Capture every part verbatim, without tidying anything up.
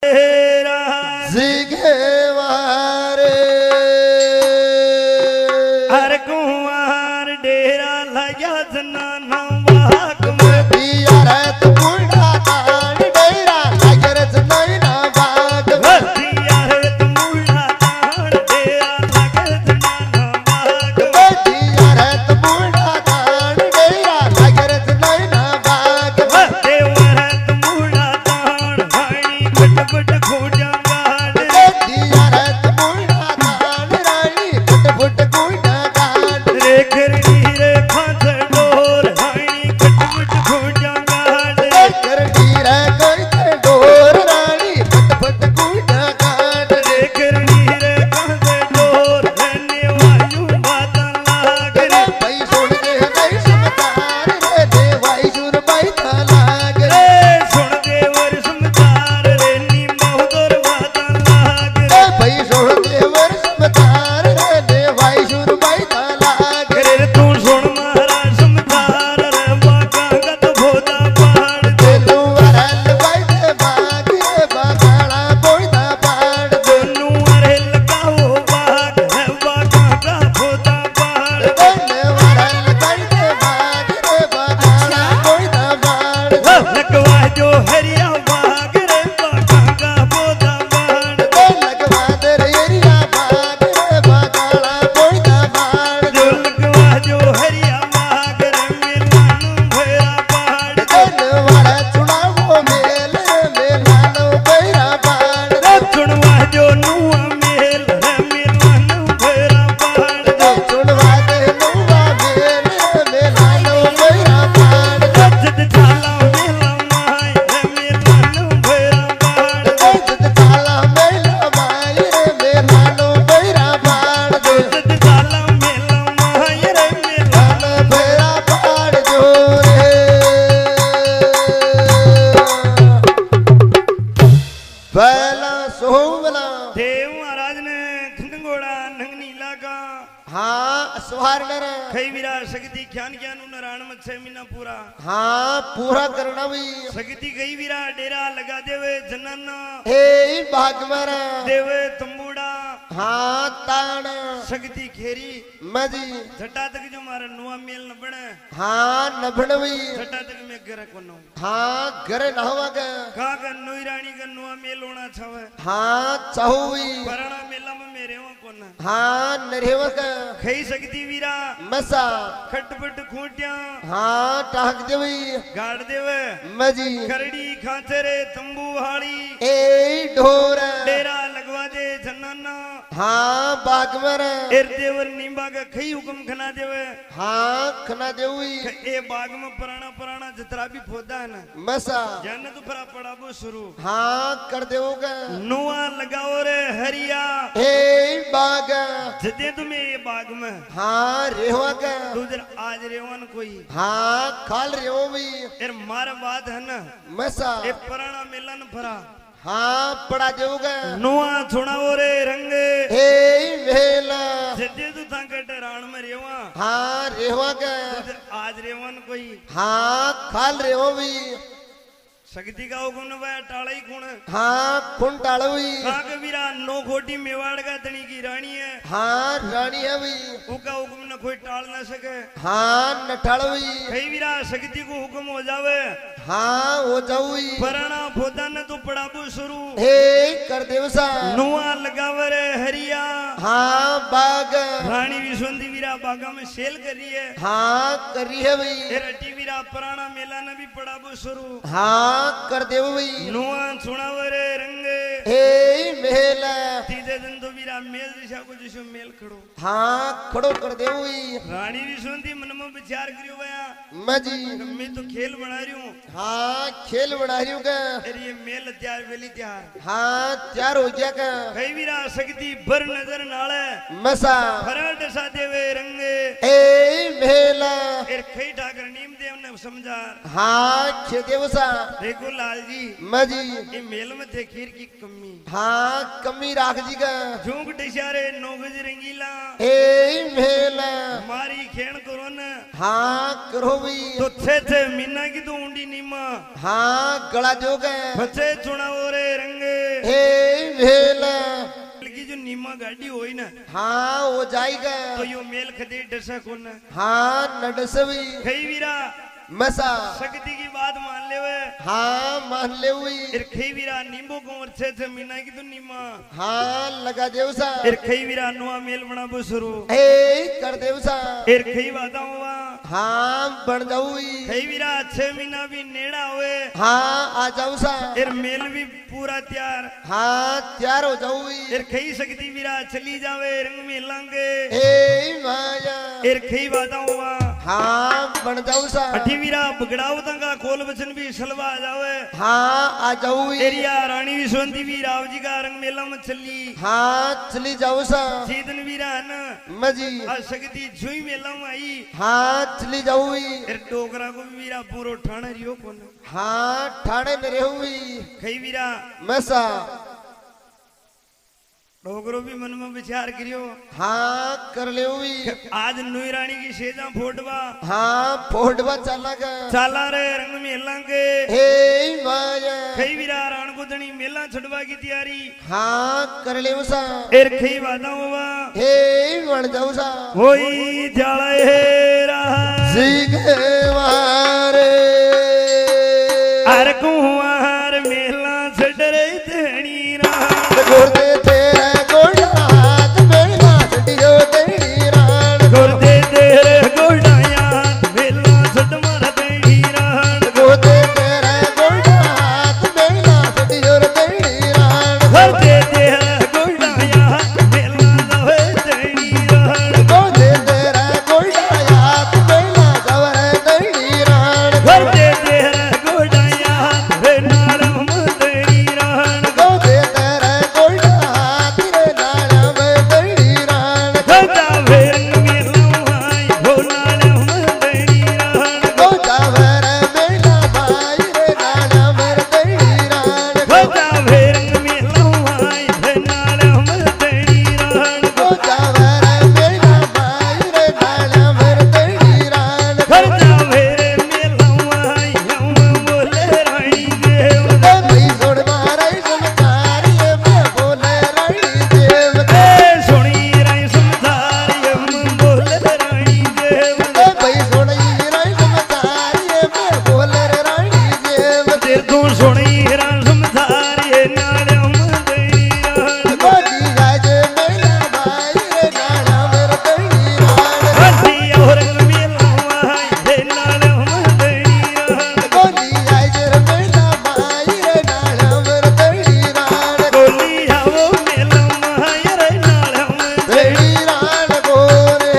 जिघेवारे हर कुंवर डेरा लगा जनाना वाक में दिया रत मुंडा तान डेरा लगर जनाना वाक में दिया रत मुंडा तान डेरा लगर जनाना वाक में दिया रत मुंडा तान डेरा लगर जनाना वाक में देवा रत मुंडा तान हानी बट बट खोजा गाड़ दिया रत मुंडा तान रानी फुट फुट गुंडा गाड़ रे करनी रे खांच डोर हानी बट बट खोजा गाड़ करनी रे करते डोर रानी फुट फुट गुंडा गाड़ रे करनी रे खांच डोर रहने वायु बाता लाग रे भाई सुन के नहीं समझदार रे दे भाई सुर भाई लाग रे रे सुन देवर समझदार रे नी महुदर बाता लाग रे भाई सुन देवर समझदार रे दे भाई सुर भाई लाग रे रे तू सुन महाराज समझदार रे बाका गत भोदा पहाड़ दे तू वरल भाई दे बाग रे बागाड़ा बोइदा पाड़ दे दोनों अरे लगाओ बाग है बाका का भोदा पहाड़ बने वरल भाई दे बाग रे बागाड़ा बोइदा पाड़ दे लगवा जो हरिया बाग रे बाका का भोदा पहाड़ लगवा दे रे एरिया बाग रे बागाड़ा बोइदा पाड़ जो दे लगवा जो हरिया बाग रे मिलानु भैरा पहाड़ वाला चुनावों मेल मेलानो बैरा पाड़ दे चुनवा जो नुआ मेल रे मिलानु भैरा पहाड़ चुनवा दे नुआ मेल मेलानो बैरा पाड़ दे जद चाला मेला माय रे मिलानु भैरा पहाड़ जद ताला मेला माय रे मेलानो बैरा पाड़ दे जद चाला मेला माय रे मिलानु लानो बैरा पाड़ जो रे पहला सोहमला देव महाराज ने खंगोड़ा नंगनी लागा हाँ स्वारनर खई विरा शक्ति ज्ञान ज्ञान नारायण मत छह महीना पूरा हाँ पूरा करना भी शक्ति गई विरा डेरा लगा देवे जनाना हे भागमर देवे तंबूड़ा हाँ ताण शक्ति खेरी मजी झटा तक जो मारा नुआ मेल न बने हाँ नभणवी झटा तक मैं घर कोनो हाँ घर नहवा का कहा का नोई रानी का नुआ मेल होना छावे हाँ चाहुवी पराना मेला में मेरे वहां कोना हाँ नरेवा का खई शक्ति वीरा मसा खटपट खूंटिया हाँ टाक देवी गाड़ देवे मजी करड़ी खांचरे तंबू हाड़ी ए ढोर डेरा लगवा दे जनाना हाँ बागमर एर देवर नींबा का खई हुक्म खना देवे हाँ खना देवी ए बाग में पुराना पुराना जतरा भी फोदा है ना मसा जान तो फरा पड़ाबो शुरू हाँ कर देवोगा नुआ लगाओ रे हरिया हे बाग जदे तुम्हें ये बाग में हाँ रेवा का तुझे आज रेवन कोई हाँ खाल रेवो भी एर मार बात है ना मसा ए पुराना मिलन फरा हाँ पड़ा देवोगा नुआ छुड़ाओ रे रंग हे वेला जदे तू ताकत राण में रेवा हाँ रेवा का तुझे आज रेवन कोई हाँ खाल रेवो भी शक्ति का हुक्म न भाया टालाई गुण हाँ खुन टालवी कहा कबीरा नो खोटी मेवाड़ का तनी की रानी है हाँ रानी है भी उका हुक्म न कोई टाल न सके हाँ न टालवी कई वीरा शक्ति को हुक्म हो जावे हाँ हो जाऊई पराना फोदा न तो पड़ाबो शुरू हे कर देवसा नुआ लगावे रे हरिया हाँ बाग रानी विश्वंती वीरा बागा में सेल कर रही है हाँ कर रही है भाई ए रटी वीरा पराना मेला न भी पड़ाबो शुरू हाँ कर देव भाई नुआ सुनावे रे रंग हे मेला तीजे दिन तो वीरा मेल दिशा को जिसो मेल खड़ो हाँ खड़ो कर देव भाई रानी विश्वंती मन में विचार करियो भया मजी मैं तो खेल बना रही हूँ हाँ खेल बना रही हूँ का ये मेल त्यार वेली त्यार हाँ तैयार हो गया का कई वीरा शक्ति भर नजर नाले मसा फराट सा देवे रंग हे मेला एर खई ठाकर नीम देव ने समझा हाँ खे देवसा देखो लाल जी मजी ये मेल में थे खीर की कमी हाँ कमी राख जी का झूंक डिशारे नोगज रंगीला हे मेला मारी खेण करो न हाँ करो भी तो छे छे मीना की तो ऊंडी नीमा हाँ गला जो गए बच्चे चुनाव रे रंग हे भेला की जो नीमा गाड़ी होई ना हाँ वो जाएगा तो यो मेल खदे डसा कोन हाँ नडसवी खई वीरा मसा शक्ति की बात मान ले वे हाँ मान ले हुई एर खई वीरा नींबू को छे छे महीना की तो नीमा हाँ लगा देवसा एर खई वीरा नुआ मेल बना बो शुरू हे कर देवसा एर खई वादा हुआ हाँ बन जाऊई खई वीरा छह महीना भी नेड़ा हुए हाँ आ जाऊ सा एर मेल भी पूरा तैयार हाँ तैयार हो जाऊई एर खई शक्ति वीरा चली जावे रंग में लांगे हे माया एर खई वादा हुआ हाँ बन जाऊ सा अठी वीरा बगड़ाव तंगा खोल बचन भी सलवा जावे हाँ आ जाऊई एरिया रानी विश्वंती भी राव जी का रंग मेला में चली हाँ चली जाऊ सा सीधन वीरा न मजी आ शक्ति जुई मेला में आई हाँ चली जाऊई एर डोकरा को भी वीरा पूरो ठाणे रियो कोन हाँ ठाणे में रहुई खई वीरा मसा डोकरो भी मन में विचार करियो हाँ कर ले हुई आज नुई रानी की सेजा फोटवा हाँ फोड़वा चला का चाला रे रंग मेला के हे माया खई वीरा राण को दणी मेला छड़वा की तैयारी हाँ कर ले उसा एर खई वादा हुआ हे बन जाऊ सा होई जाले रहा सीखे मारे अर कुंवार मेला छड़रे धणी रहा गुर्दे तेरे गोड़ा हाथ मेला छड़ियो तेरी रान गुर्दे तेरे गोड़ाया मेला छड़ मार धणी रान गुर्दे तेरे गोड़ा हाथ मेला छड़ियो तेरी रान गुर्दे तेरे गोड़ाया मेला दवे धणी रान गुर्दे तेरे गोड़ा हाथ मेला दवे तेरी रान गुर्दे तेरे गोड़ाया रे नारम धणी रान गुर्दे तेरे गोड़ा हाथ रे नाम तेरी रान गोदा वेरंग मेला आई हो नारम धणी रान गोदा वर मेला भाई रे नाम तेरी रान गोदा वेरंग मेला आई रे नारम धणी रान गोदा वर मेला भाई रे नाम तेरी रान गोदा वेरे मेला आई हम बोले रानी देव भाई सुन मारे संसारी मैं बोले रानी देव ए सुनी राई समझारी हम बोले रानी देव भाई सुन रे संसारी मैं बोले रानी देव तेर तू सुनी रान समझारी नारम धणी रान गोदी गाज मेला भाई रे नाम तेरी रान हसी औरंग मेला आई रे नारम धणी रान गोदी गाज मेला भाई रे नाम तेरी रान गोली आओ मेला आई रे नारम तेरी रान गोरे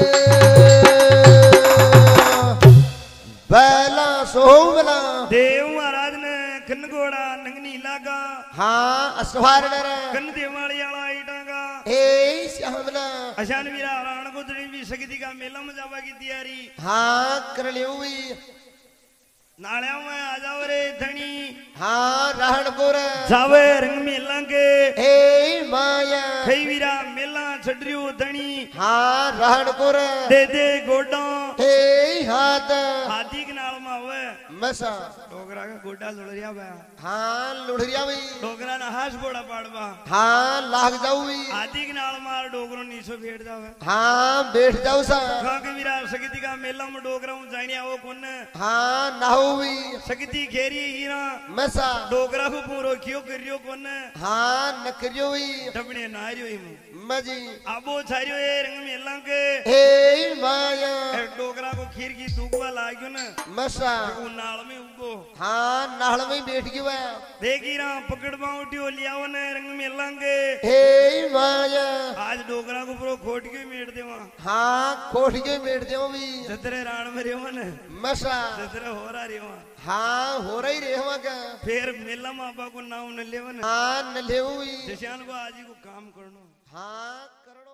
बैला सोमला देव महाराज ने कनगोड़ा नंगनी लागा हाँ असवार डर कन देवाली वाला आईटागा हे श्यामला अशान वीरा राण को दड़ी भी शक्ति का मेला में जावा की तैयारी हाँ कर ले हुई नाळ्या में आ जाओ रे धनी हाँ राहणपुर जावे रंग मेला के हे माया खई वीरा मेला छड़रियो धनी हाँ राहणपुर दे दे गोडा हे हाथ हाथी के नाल में आवे मसा डोगरा का गोडा जुड़रिया बा हाँ लुढ़िया भी डोगरा ना हास बोड़ा पाड़वा हाँ लाग जाऊई हाथी के नाल मार डोगरो नीचो बैठ जावे हाँ बैठ जाऊ सा कहा के वीरा शक्ति का मेला में डोगरा हूं जानिया वो कौन हाँ नाहुई शक्ति घेरी हीरा मसा डोगरा को पूरो क्यों करियो कौन हाँ नकरियो हुई डबने नारियो ही मजी आबो छारियो ए रंग मेला के हे माया ए डोगरा को खीर की दूगवा लाग्यो न मसा वो नाल में उगो हाँ नाल में बैठ गया देखी रा पकड़वा उठियो लियाव न रंग मेला के हे माया आज डोगरा को पूरो खोट के मेट देवा हाँ कोठ के बैठ जाओ भी जतरे राण में रेवा न मसा जतरे होरा रेवा हाँ हो रही रे हवा का फिर मेला में आपा को नाम न लेवा न हाँ न ले हुई जशान को आज ही को काम करनो हाँ करो